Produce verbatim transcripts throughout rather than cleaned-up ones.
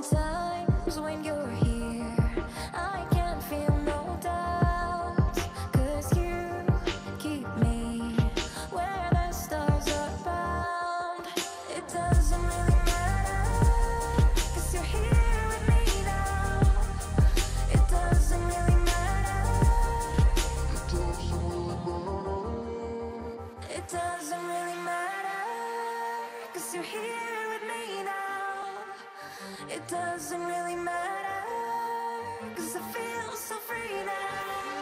Sometimes when you're here, I can't feel no doubt, 'cause you keep me where the stars are bound. It doesn't really matter, 'cause you're here with me now. It doesn't really matter. It doesn't really matter. It doesn't really matter, 'cause you're here with me now. It doesn't really matter, 'cause I feel so free now.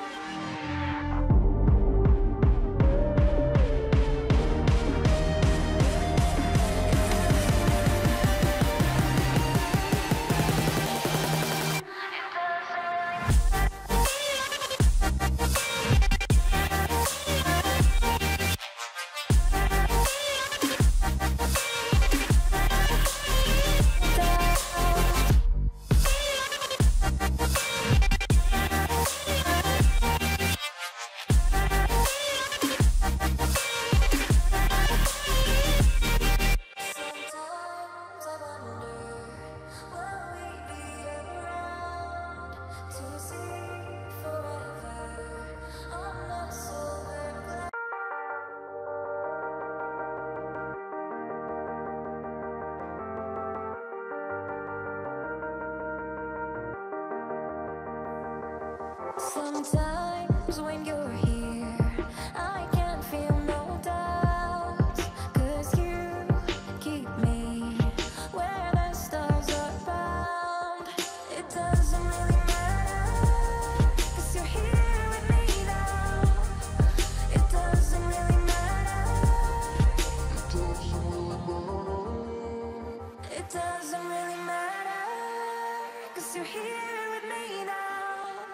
Sometimes when you're here, I can't feel no doubt, 'cause you keep me where the stars are bound. It doesn't really matter, 'cause you're here with me now. It doesn't really matter. It doesn't really matter. It doesn't really matter, 'cause you're here with me now.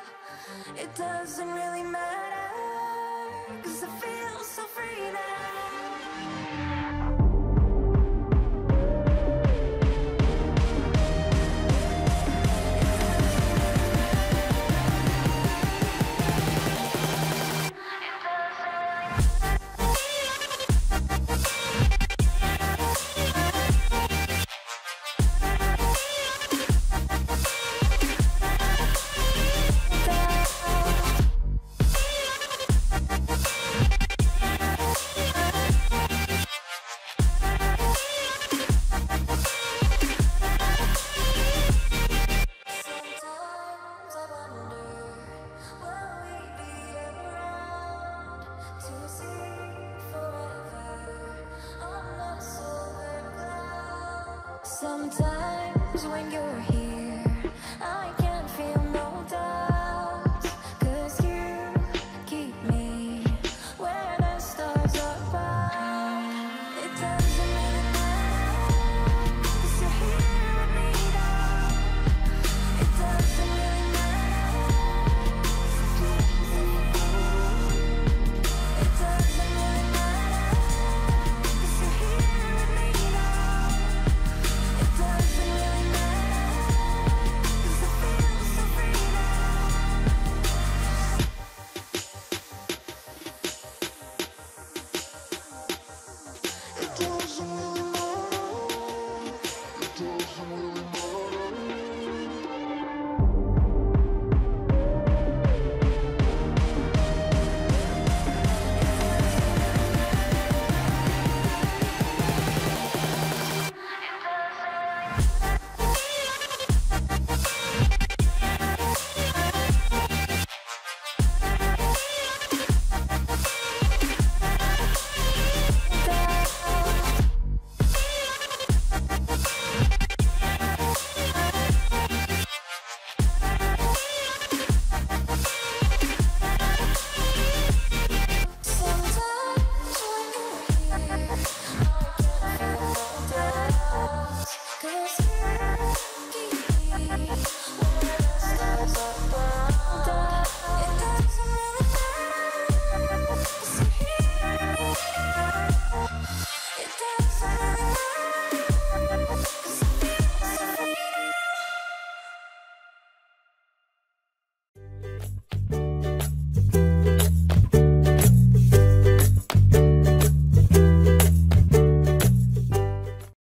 It doesn't really matter, 'cause I feel so free now. Sometimes when you're here